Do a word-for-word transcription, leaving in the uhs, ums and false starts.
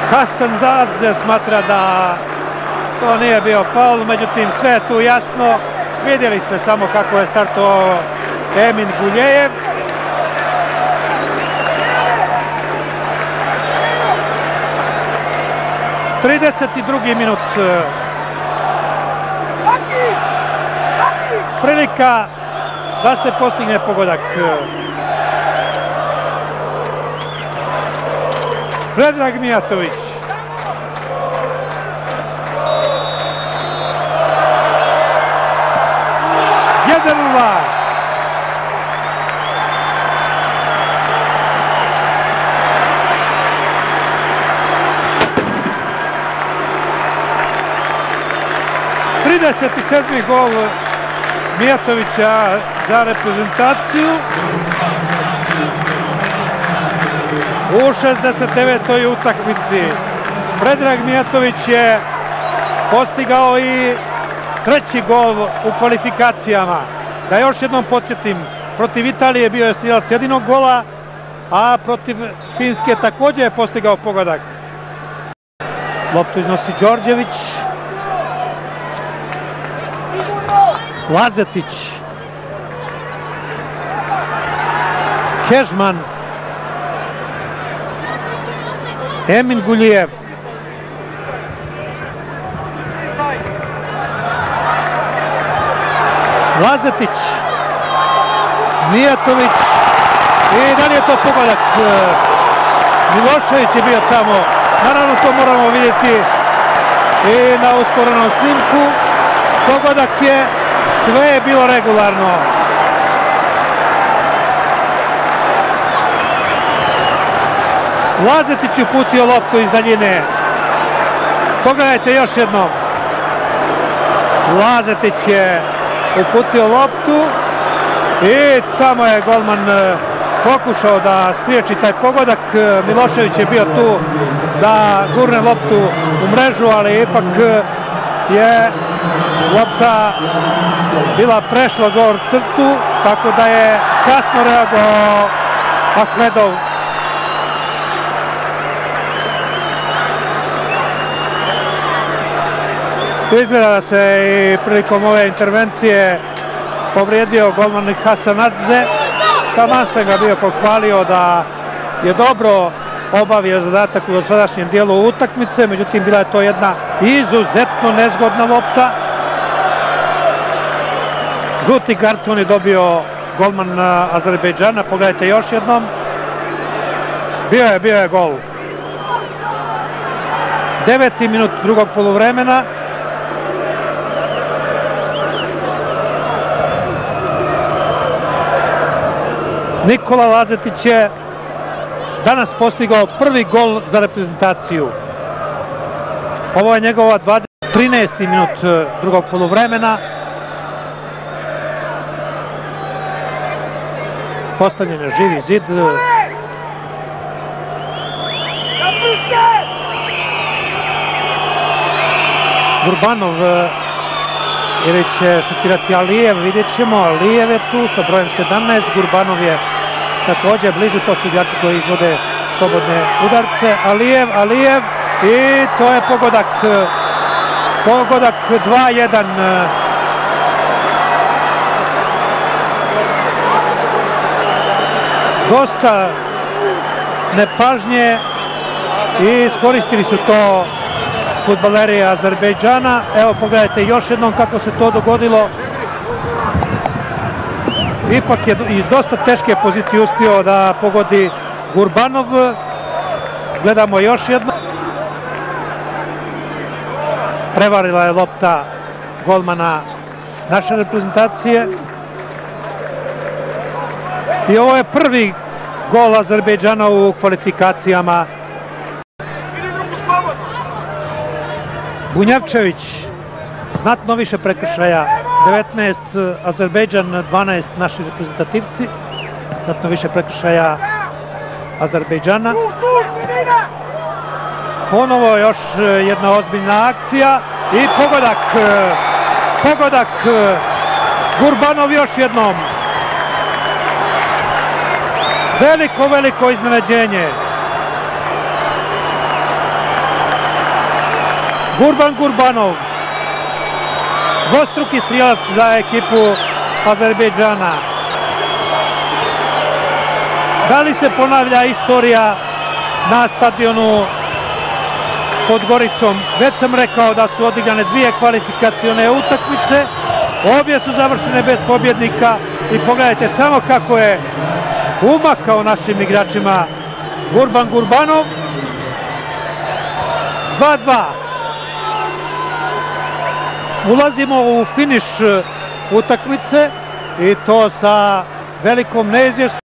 Hasanzadze smatra da to nije bio faul, međutim sve je tu jasno. Vidjeli ste samo kako je startovao Emin Guljejev. trideset drugi minut. Prilika da se postigne pogodak. Predrag Mijatović. jedan nula. trideset sedmi gol Mijatovića za reprezentaciju. U šezdeset devetoj utakmici Predrag Mijatović je postigao i treći gol u kvalifikacijama. Da još jednom podsjetim, protiv Italije bio je strijelac jedinog gola, a protiv Finske također je postigao pogodak. Loptu iznosi Đorđević. Lazetić. Kežman. Emin Guljejev. Lazetić. Mijatović. I da li je to pogodak? Milošević je bio tamo. Naravno to moramo vidjeti i na usporenom snimku. Pogodak je, sve je bilo regularno. Lazetić uputio loptu iz daljine. Pogledajte još jednom. Lazetić je uputio loptu i tamo je golman pokušao da spriječi taj pogodak. Milošević je bio tu da gurne loptu u mrežu, ali ipak je lopta bila prešla gor crtu, tako da je kasno reagovao Ahmedov. Izgleda da se i prilikom ove intervencije povrijedio golman Hasanadze. Taman sam ga bio pohvalio da je dobro obavio zadatak u dosadašnjem dijelu utakmice, međutim bila je to jedna izuzetno nezgodna lopta. Žuti karton je dobio golman Azerbajđana, pogledajte još jednom. Bio je, bio je gol. Deveti minut drugog poluvremena. Nikola Lazetić je danas postigao prvi gol za reprezentaciju. Ovo je njegova trinaesti minut drugog poluvremena. Postavljen je živi zid. Gurbanov ili će šutirati Alijev, vidjet ćemo. Alijev je tu sa brojem sedamnaest, Gurbanov je također blizu, to su igrači koji izvode slobodne udarce. Alijev, Alijev i to je pogodak. Pogodak dva jedan. Dosta nepažnje i iskoristili su to fudbaleri Azerbejdžana. Evo pogledajte još jednom kako se to dogodilo. Ipak je iz dosta teške pozicije uspio da pogodi Gurbanov. Gledamo još jedno. Prevarila je lopta golmana naše reprezentacije. I ovo je prvi gol Azerbejdžana u kvalifikacijama. Bunjavčević, znatno više prekršaja, devetnaest Azerbejdžan, dvanaest naši reprezentativci, znatno više prekršaja Azerbejdžana. Ponovo još jedna ozbiljna akcija i pogodak, pogodak, Gurbanov još jednom. Veliko, veliko iznenađenje. Gurban Gurbanov, dvostruki strijelac za ekipu Azerbejdžana. Da li se ponavlja istorija na stadionu pod Goricom? Već sam rekao da su odigrane dvije kvalifikacione utakmice, obje su završene bez pobjednika i pogledajte samo kako je umakao našim igračima Gurban Gurbanov. dva dva. Ulazimo u finiš utakmice i to sa velikom neizvjesnošću.